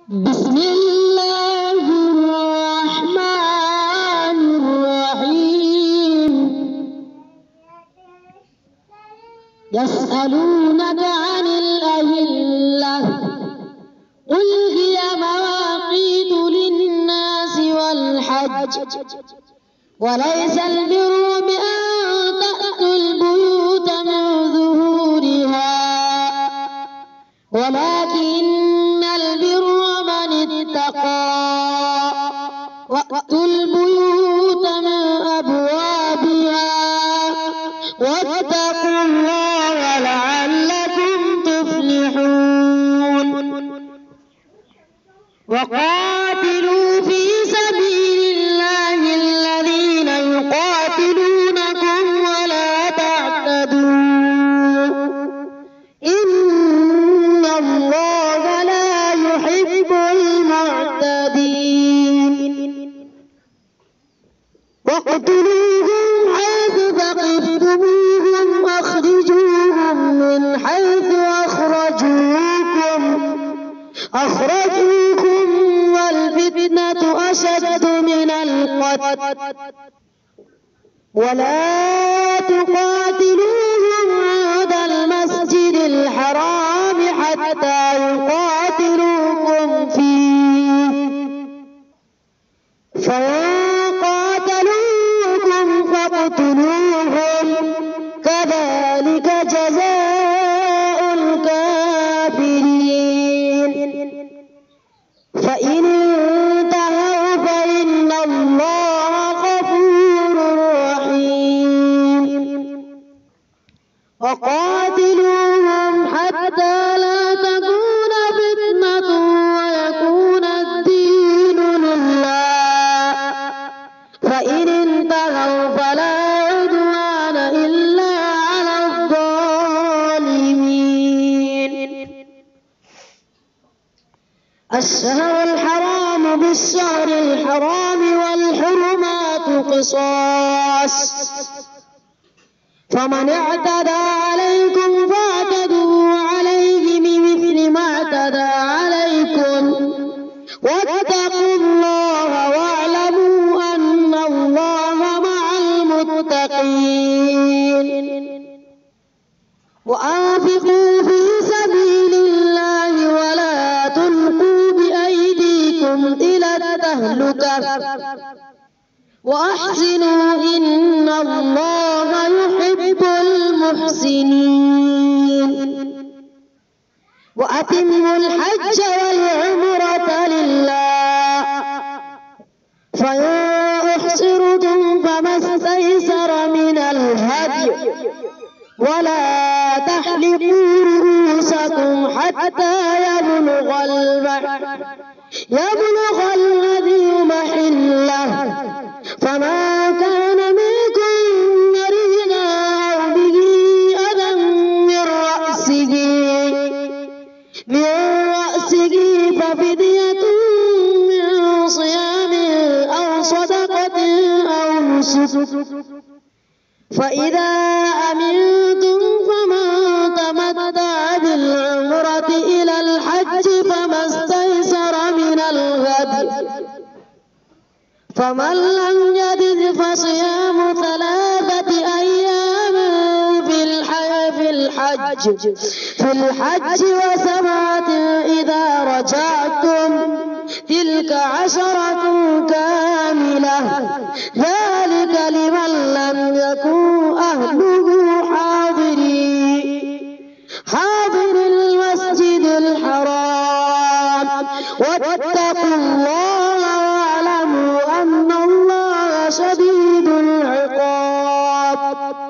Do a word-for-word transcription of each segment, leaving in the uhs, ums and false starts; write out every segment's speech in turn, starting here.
بسم الله الرحمن الرحيم. يسألونك عن الأهلة قل هي مواقيت للناس والحج وليس البر بأن تأتوا البيوت من ظهورها ولكن البر من اتقى وأتوا البيوت من أبوابها واتقوا الله لعلكم تفلحون. وقاتلوا في سبيل الله الذين يقاتلونكم ولا تعتدوا إن الله لا يحب المعتدين. واقتلوهم حيث ثقفتموهم أخرجوهم من حيث أخرجوكم أخرجوكم والفتنة أشد من القتل ولا تقاتلوهم عند المسجد الحرام حتى يقاتلوكم فيه فإن قاتلوكم فاقتلوهم كذلك جزاء الكافرين. فإن انتهوا فإن الله غفور رحيم. وقاتلوهم حتى لا تكون فتنة ويكون الدين لله فإن انتهوا فلا عدوان إلا على الظالمين. الشهر الحرام بالشهر الحرام والحرمات قصاص فمن اعتدى عليكم فاعتدوا عليه بمثل ما اعتدى عليكم واتقوا الله واعلموا أن الله مع المتقين. وأنفقوا في سبيل الله ولا تلقوا بأيديكم إلى التهلكة وأحسنوا إن الله يحب المحسنين. وأتموا الحج والعمرة لله فإن أحصرتم فما استيسر من الهدي ولا تحلقوا رؤوسكم حتى يبلغ يبلغ الهدي محله فما كان منكم مريضا أو به أذى من رأسه من رأسه ففدية من صيام أو صدقة أو نسك فإذا أمنتم فمن تمتع بالعمرة إلى الحج فما استيسر من الهدي فمن لم يجد فصيام ثلاثة أيام في الحج في الحج وسبعة إذا رجعتم تلك عشرة كاملة ذلك لمن لم يكن أهله حاضري حاضر المسجد الحرام واتقوا الله واعلموا أن الله شديد العقاب.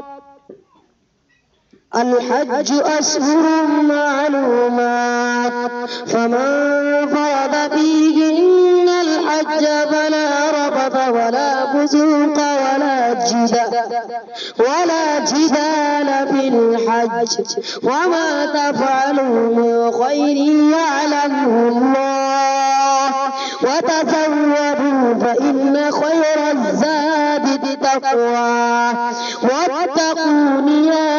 الحج أشهر معلومات فمن فرض فيهن الحج فلا رفث ولا فسوق ولا جدال ولا جدال في الحج وما تفعلوا من خير يعلمه الله وتزودوا فإن خير الزاد التقوى واتقون يا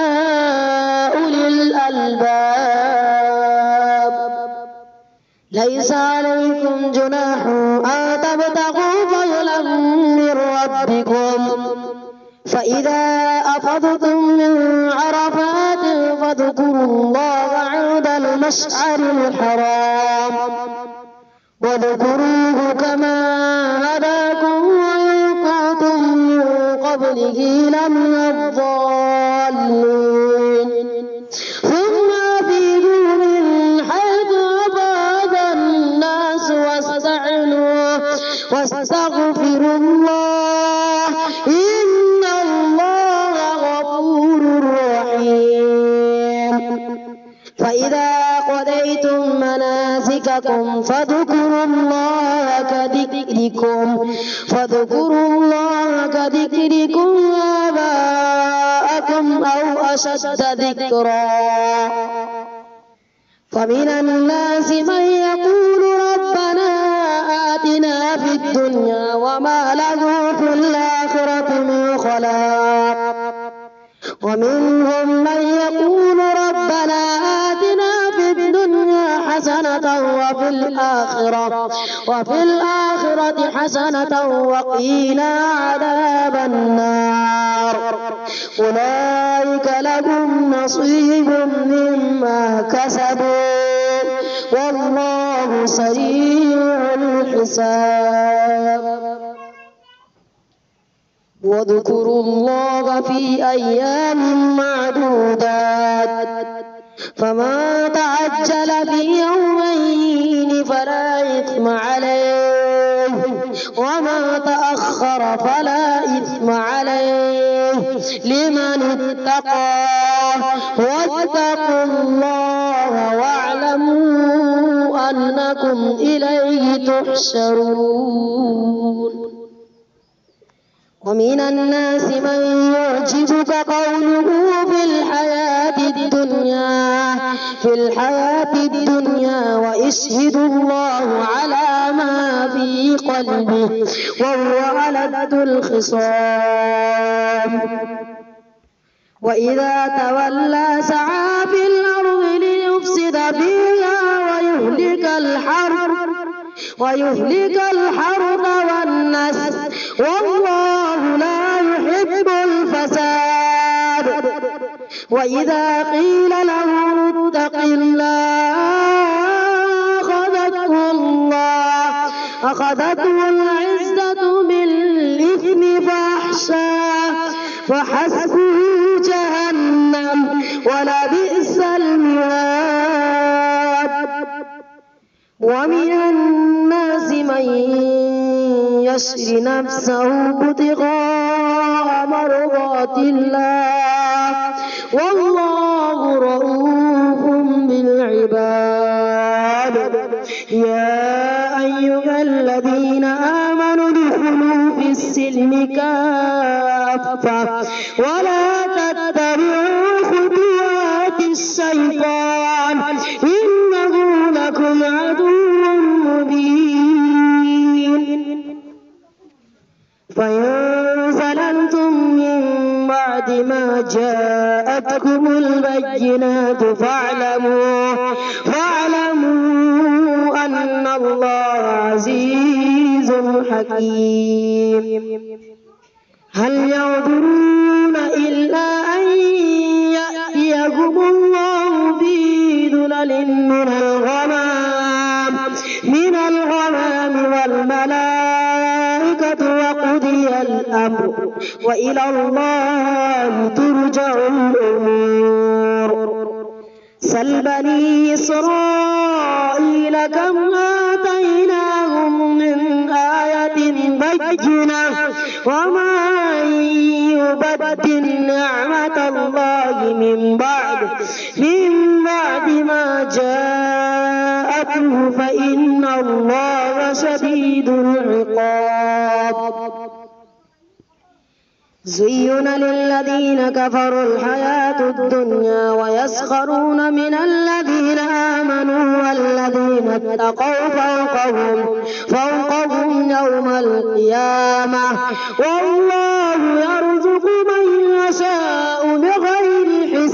أولي الألباب. ليس عليكم عليكم جناح أن تبتغوا فضلا من ربكم فإذا أفضتم من عرفات فاذكروا الله عند المشعر الحرام واذكروه كما هداكم وإن كنتم من قبله لمن الضالين ثم أفيدوا من حيث أفاض الناس واستعنوا واستغفروا الله إن الله غفور رحيم فإذا قضيتم مناسككم فاذكروا الله كذكركم فاذكروا الله كذكركم آباءكم أو أشد ذكرا فمن الناس من يقول ربنا آتنا في الدنيا وما له في الآخرة من خلاق ومنهم من يقول ربنا آتنا في الدنيا حسنة وفي الآخرة وفي الآخرة حسنة وقنا عذاب النار أولئك لهم نصيب مما كسبوا والله سريع الحساب واذكروا الله في أيام معدودات فمن تعجل في يومين فلا إثم عليه ومن تأخر فلا إثم عليه لمن اتقى واتقوا الله واعلموا أنكم إليه تحشرون ومن الناس من يعجبك قوله في الحياة الدنيا في الحياة الدنيا ويشهد الله على ما في قلبه وهو ألد الخصام وإذا تولى سعى في الأرض ليفسد فيها ويهلك الحرث ويهلك الحرث والنسل والله لا يحب الفساد وإذا قيل له اتق الله أخذته الله أخذته العزة بالإثم فأحشاه فحسبه جهنم ولبئس المهاد ومن الناس من يشري نفسه ابتغاء مرضات الله والله رؤوف بالعباد يا أيها الذين آمنوا ادخلوا في السلم كافة ولا تتبعوا خطوات الشيطان إنه لكم عدو مبين فإن زللتم من بعد ما جاءتكم البينات فاعلموا فاعلموا أن الله عزيز حكيم هل ينظرون إلا أن يأتيهم الله في ذلل من الغمام من الغمام والملائكة وقضي الأمر وإلى الله ترجع الأمور سل بني إسرائيل كم آتيناهم من آية بينة ومن يبدل نعمة الله من بعد من بعد ما جاءته فإن الله شديد العقاب زين للذين كفروا الحياة الدنيا ويسخرون من الذين آمنوا والذين اتقوا فوقهم فوقهم يوم القيامة والله يرزق من يشاء بغير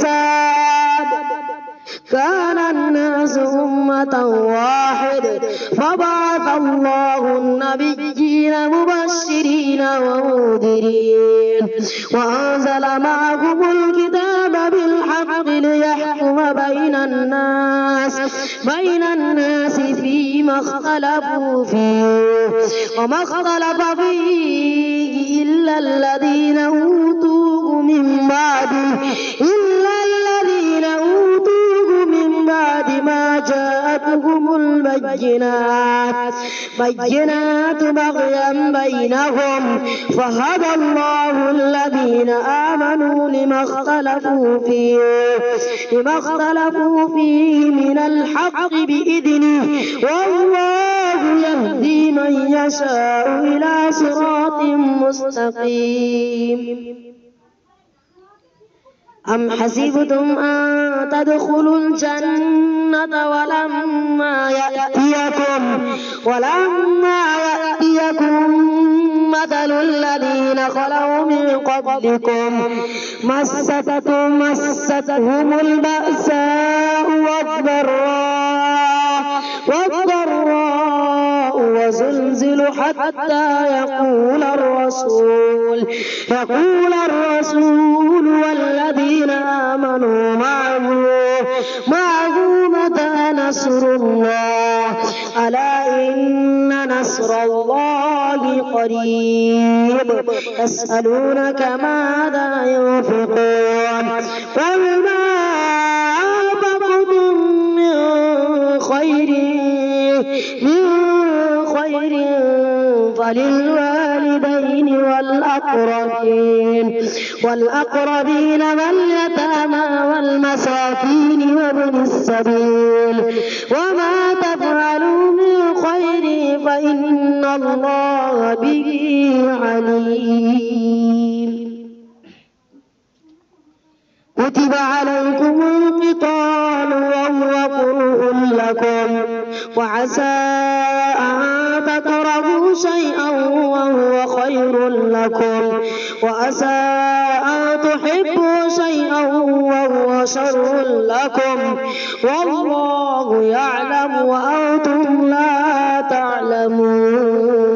حساب كان الناس أمة واحدة فبعث الله النبيين مبشرين ومنذرين وأنزل معهم الكتاب بالحق ليحكم بين الناس بين الناس فيما اختلفوا فيه وما اختلف فيه إلا الذين أوتوه من بعده إلا الذين أوتوه من بعد ما جاءتهم البينات بينات بغيا بينهم فهدى الله الذين آمنوا لما اختلفوا فيه لما اختلفوا فيه من الحق بإذنه والله يهدي من يشاء إلى صراط مستقيم. أم حسبتم أن تدخلوا الجنة ولما يأتيكم ولما يأتيكم مثل الذين خلوا من قبلكم مستهم مستهم البأساء والضراء والضراء وزلزلوا حتى يقول الرسول يقول الرسول والذين آمنوا معه معه متى نصر الله ألا إن نصر الله قريب. يسألونك ماذا ينفقون قل ما أنفقتم من خير من خير فللوالدين والأقربين والأقربين واليتامى والمساكين وابن السبيل وما تفعلوا من خير فإن الله به عليم. كتب عليكم القتال وهو كره لكم وعسى أن تكرهوا شيئا وهو خير لكم وعسى أن تحبوا شيئا وهو شر لكم والله يعلم وأنتم لا تعلمون.